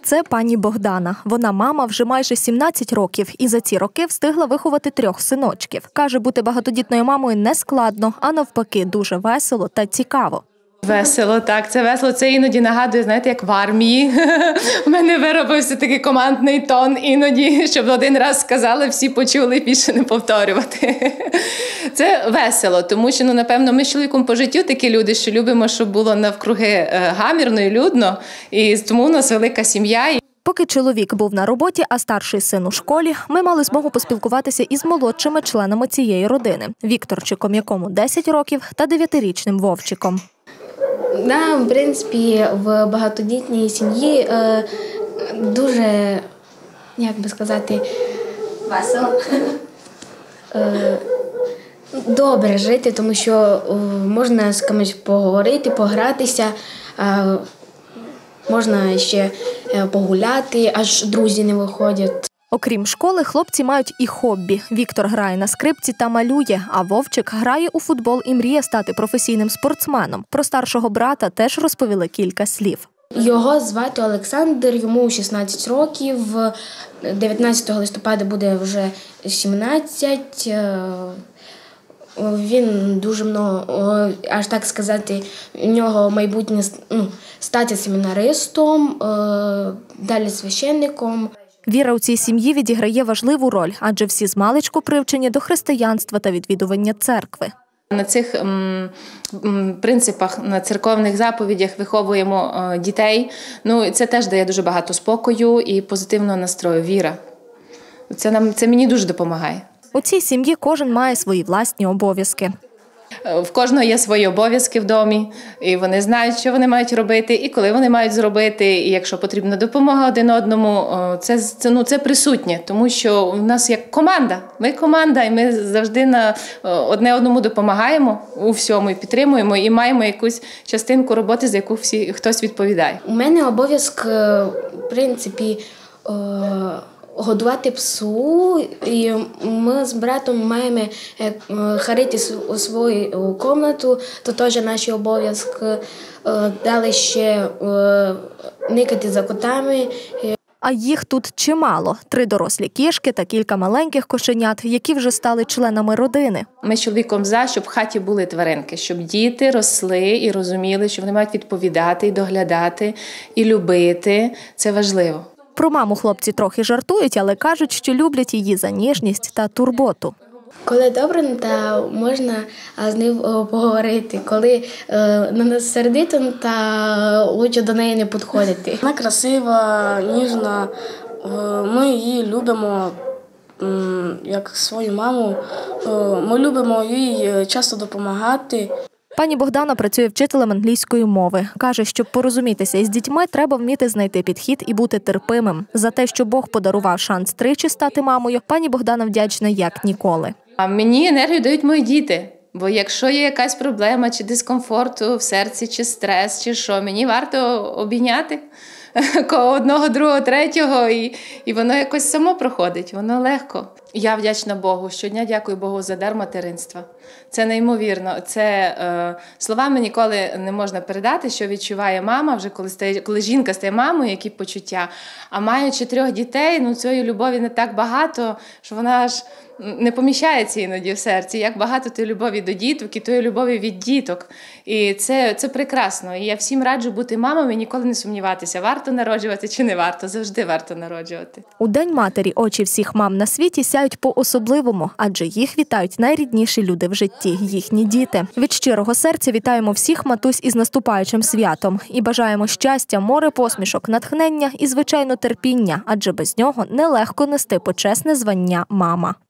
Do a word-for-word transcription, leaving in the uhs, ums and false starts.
Це пані Богдана. Вона мама вже майже сімнадцять років і за ці роки встигла виховати трьох синочків. Каже, бути багатодітною мамою не складно, а навпаки дуже весело та цікаво. Весело, так, це весело. Це іноді нагадує, знаєте, як в армії. У мене виробився такий командний тон іноді, щоб один раз сказали, всі почули і більше не повторювати. Це весело, тому що, ну, напевно, ми з чоловіком по життю такі люди, що любимо, щоб було навкруги гамірно і людно, і тому у нас велика сім'я. Поки чоловік був на роботі, а старший син у школі, ми мали змогу поспілкуватися із молодшими членами цієї родини – Вікторчиком, якому десять років, та дев'ятирічним Вовчиком. Да, в принципі, в багатодітній сім'ї е, дуже, як би сказати, весело. Е, добре жити, тому що е, можна з кимось поговорити, погратися, е, можна ще погуляти, аж друзі не виходять. Окрім школи, хлопці мають і хобі. Віктор грає на скрипці та малює, а Вовчик грає у футбол і мріє стати професійним спортсменом. Про старшого брата теж розповіли кілька слів. Його звати Олександр, йому шістнадцять років, дев'ятнадцятого листопада буде вже сімнадцять. Він дуже много, аж так сказати, у нього майбутнє, ну, стати семінаристом, далі священником. Віра у цій сім'ї відіграє важливу роль, адже всі змалечку привчені до християнства та відвідування церкви. На цих м, м, принципах, на церковних заповідях виховуємо е, дітей. Ну, це теж дає дуже багато спокою і позитивного настрою. Віра. Це, нам, це мені дуже допомагає. У цій сім'ї кожен має свої власні обов'язки. В кожного є свої обов'язки в домі, і вони знають, що вони мають робити, і коли вони мають зробити, і якщо потрібна допомога один одному, це, це, ну, це присутнє, тому що у нас як команда, ми команда, і ми завжди на одне одному допомагаємо у всьому, і підтримуємо, і маємо якусь частинку роботи, за яку всі, хтось відповідає. У мене обов'язок, в принципі, годувати псу, і ми з братом маємо харити свою кімнату, то теж наші обов'язки. Далі ще никати за котами. А їх тут чимало – три дорослі кішки та кілька маленьких кошенят, які вже стали членами родини. Ми з чоловіком за, щоб в хаті були тваринки, щоб діти росли і розуміли, що вони мають відповідати і доглядати, і любити. Це важливо. Про маму хлопці трохи жартують, але кажуть, що люблять її за ніжність та турботу. Коли добре, то можна з ним поговорити. Коли на нас сердито, то краще до неї не підходити. Вона красива, ніжна. Ми її любимо як свою маму. Ми любимо їй часто допомагати. Пані Богдана працює вчителем англійської мови. Каже, щоб порозумітися із дітьми, треба вміти знайти підхід і бути терпимим. За те, що Бог подарував шанс тричі стати мамою, пані Богдана вдячна як ніколи. А мені енергію дають мої діти. Бо якщо є якась проблема, чи дискомфорт в серці, чи стрес, чи що, мені варто обійняти одного, другого, третього, і, і воно якось само проходить, воно легко. Я вдячна Богу, щодня дякую Богу за дар материнства. Це неймовірно. Це е, словами ніколи не можна передати, що відчуває мама, вже коли, стає, коли жінка стає мамою, які почуття. А маючи трьох дітей, ну цієї любові не так багато, що вона аж не поміщається іноді в серці. Як багато тої любові до діток і тої любові від діток. І це, це прекрасно. І я всім раджу бути мамами і ніколи не сумніватися, варто народжувати чи не варто. Завжди варто народжувати. У День матері очі всіх мам на світі сяють по-особливому, адже їх вітають найрідніші люди в житті – їхні діти. Від щирого серця вітаємо всіх матусь із наступаючим святом. І бажаємо щастя, море посмішок, натхнення і, звичайно, терпіння, адже без нього нелегко нести почесне звання «мама».